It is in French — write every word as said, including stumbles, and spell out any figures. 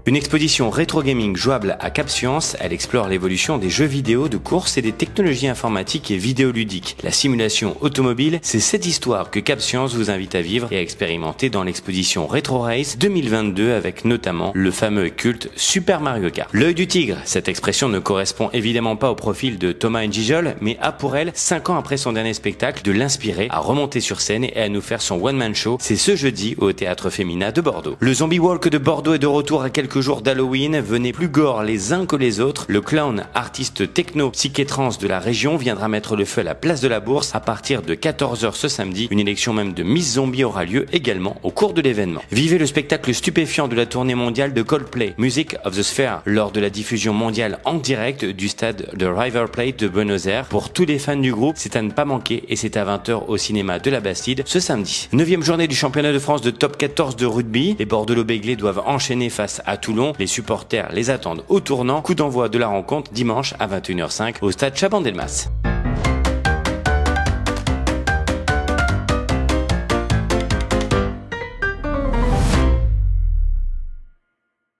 Une exposition rétro gaming jouable à Cap Science, elle explore l'évolution des jeux vidéo de course et des technologies informatiques et vidéoludiques. La simulation automobile, c'est cette histoire que Cap Science vous invite à vivre et à expérimenter dans l'exposition Retro Race deux mille vingt-deux avec notamment le fameux et culte Super Mario Kart. L'œil du tigre, cette expression ne correspond évidemment pas au profil de Thomas N'Gijol, mais a pour elle, cinq ans après son dernier spectacle, de l'inspirer à remonter sur scène et à nous faire son one-man show. C'est ce jeudi au Théâtre Femina de Bordeaux. Le Zombie Walk de Bordeaux est de retour à quelques jours d'Halloween. Venez plus gore les uns que les autres. Le clown, artiste techno psyché-trance de la région, viendra mettre le feu à la place de la Bourse à partir de quatorze heures ce samedi. Une élection même de Miss Zombie aura lieu également au cours de l'événement. Vivez le spectacle stupéfiant de la tournée mondiale de Coldplay, Music of the Sphere, lors de la diffusion mondiale en direct du stade de River Plate de Buenos Aires. Pour tous les fans du groupe, c'est à ne pas manquer et c'est à vingt heures au cinéma de la Bastide ce samedi. Neuvième journée du championnat de France de top quatorze de rugby. Les Bordelot-Béglés doivent enchaîner face à Toulon. Les supporters les attendent au tournant. Coup d'envoi de la rencontre dimanche à vingt et une heures cinq au stade Chaban-Delmas.